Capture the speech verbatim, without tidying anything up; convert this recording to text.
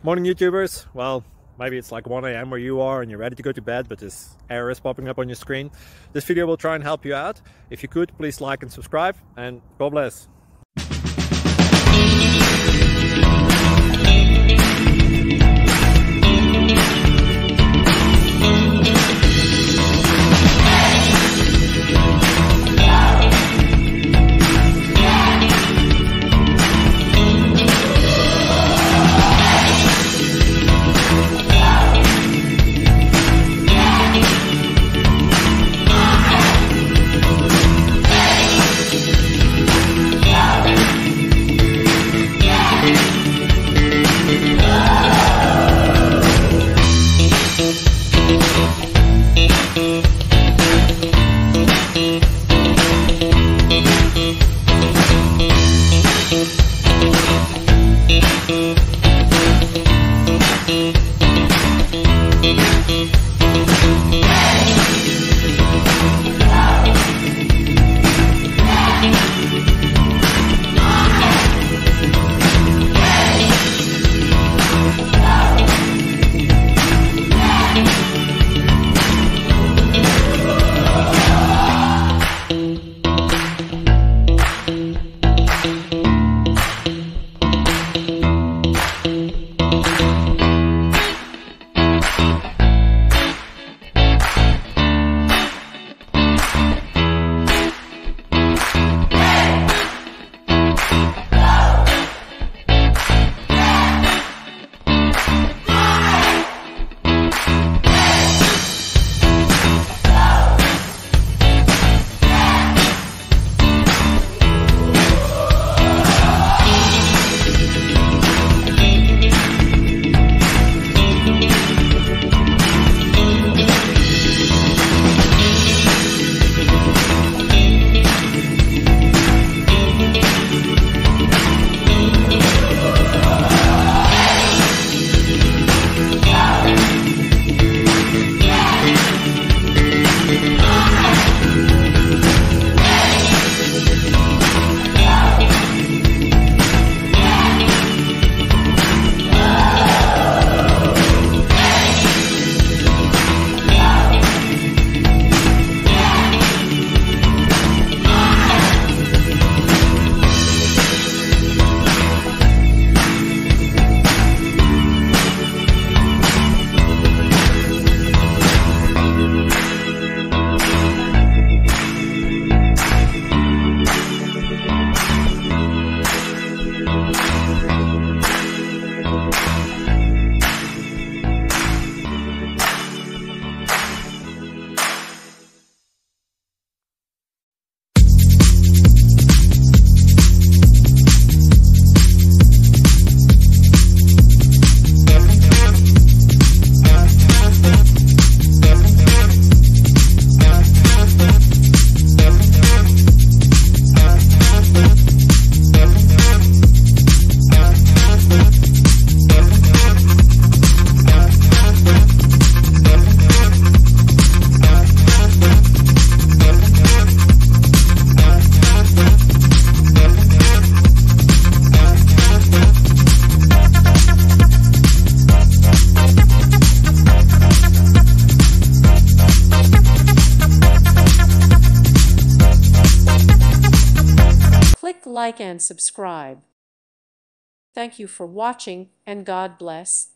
Morning YouTubers. Well, maybe it's like one A M where you are and you're ready to go to bed, but this error is popping up on your screen. This video will try and help you out. If you could, please like and subscribe, and God bless. Like and subscribe. Thank you for watching, and God bless.